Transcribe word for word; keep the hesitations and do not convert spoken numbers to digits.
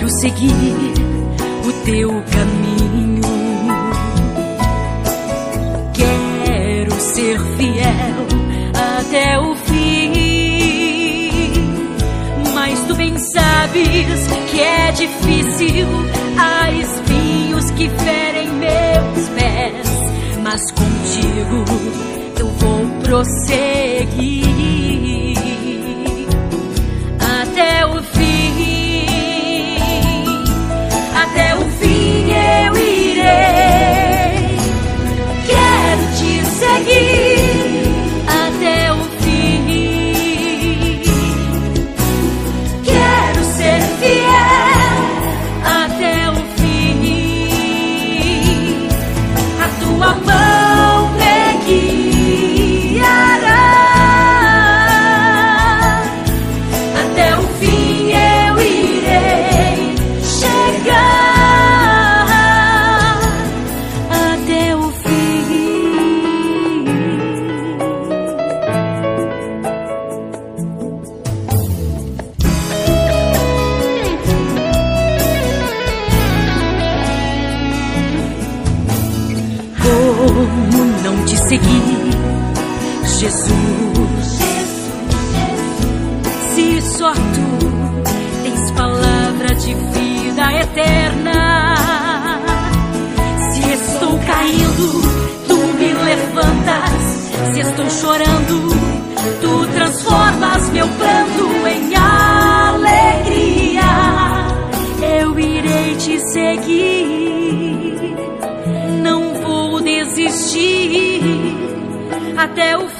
quero seguir o teu caminho. Quero ser fiel até o fim, mas tu bem sabes que é difícil. Há espinhos que ferem meus pés, mas contigo eu vou prosseguir até o fim. Até o fim eu irei. Quero te seguir até o fim. Quero ser fiel até o fim. A tua mão me guiará. Até o fim eu irei chegar. Até o Como não te seguir, Jesus? Se só tu tens palavra de vida eterna. Se estou caindo, tu me levantas. Se estou chorando, tu transformas meu pranto em alegria. Eu irei te seguir, não vou desistir até o fim.